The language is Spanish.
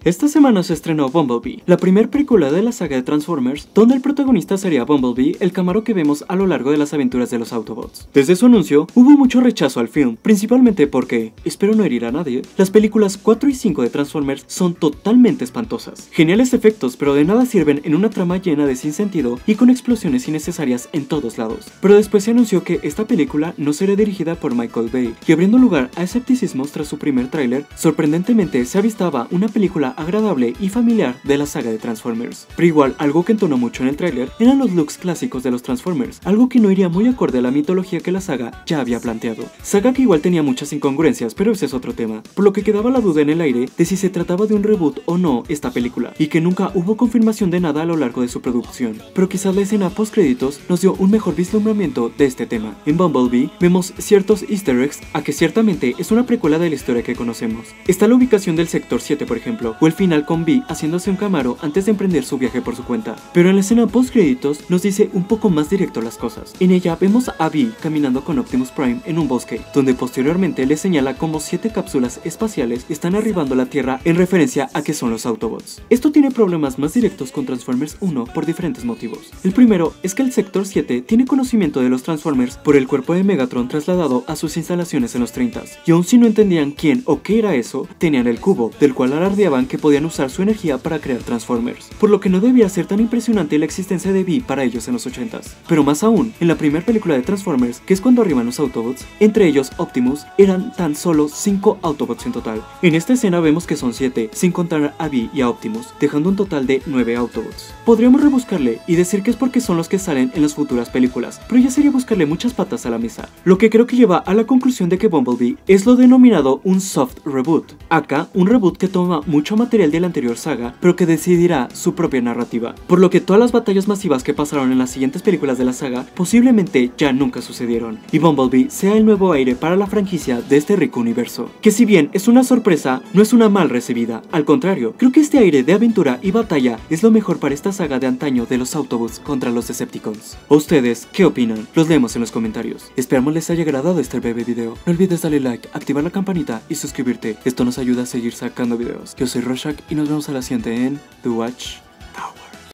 Esta semana se estrenó Bumblebee, la primera película de la saga de Transformers, donde el protagonista sería Bumblebee, el Camaro que vemos a lo largo de las aventuras de los Autobots. Desde su anuncio, hubo mucho rechazo al film, principalmente porque, espero no herir a nadie, las películas 4 y 5 de Transformers son totalmente espantosas. Geniales efectos, pero de nada sirven en una trama llena de sinsentido y con explosiones innecesarias en todos lados. Pero después se anunció que esta película no sería dirigida por Michael Bay, y abriendo lugar a escepticismos tras su primer tráiler, sorprendentemente se avistaba una película agradable y familiar de la saga de Transformers. Pero igual, algo que entonó mucho en el tráiler eran los looks clásicos de los Transformers, algo que no iría muy acorde a la mitología que la saga ya había planteado. Saga que igual tenía muchas incongruencias, pero ese es otro tema, por lo que quedaba la duda en el aire de si se trataba de un reboot o no esta película, y que nunca hubo confirmación de nada a lo largo de su producción. Pero quizás la escena post créditos nos dio un mejor vislumbramiento de este tema. En Bumblebee vemos ciertos easter eggs a que ciertamente es una precuela de la historia que conocemos. Está la ubicación del sector 7 por ejemplo, o el final con Vi haciéndose un Camaro antes de emprender su viaje por su cuenta. Pero en la escena post créditos nos dice un poco más directo las cosas. En ella vemos a Vi caminando con Optimus Prime en un bosque, donde posteriormente le señala cómo 7 cápsulas espaciales están arribando a la Tierra en referencia a que son los Autobots. Esto tiene problemas más directos con Transformers 1 por diferentes motivos. El primero es que el sector 7 tiene conocimiento de los Transformers por el cuerpo de Megatron trasladado a sus instalaciones en los 30s, y aun si no entendían quién o qué era eso, tenían el cubo, del cual alardeaban que podían usar su energía para crear Transformers, por lo que no debía ser tan impresionante la existencia de Vi para ellos en los 80s. Pero más aún, en la primera película de Transformers, que es cuando arriban los Autobots, entre ellos Optimus, eran tan solo 5 Autobots en total. En esta escena vemos que son 7, sin contar a Vi y a Optimus, dejando un total de 9 Autobots. Podríamos rebuscarle y decir que es porque son los que salen en las futuras películas, pero ya sería buscarle muchas patas a la mesa, lo que creo que lleva a la conclusión de que Bumblebee es lo denominado un soft reboot. Acá, un reboot que toma mucho material de la anterior saga, pero que decidirá su propia narrativa, por lo que todas las batallas masivas que pasaron en las siguientes películas de la saga posiblemente ya nunca sucedieron, y Bumblebee sea el nuevo aire para la franquicia de este rico universo, que si bien es una sorpresa, no es una mal recibida, al contrario, creo que este aire de aventura y batalla es lo mejor para esta saga de antaño de los Autobots contra los Decepticons. ¿O ustedes qué opinan? Los leemos en los comentarios. Esperamos les haya agradado este breve video. No olvides darle like, activar la campanita y suscribirte. Esto nos ayuda a seguir sacando videos. Yo soy Rorschach y nos vemos a la siguiente en The Watch.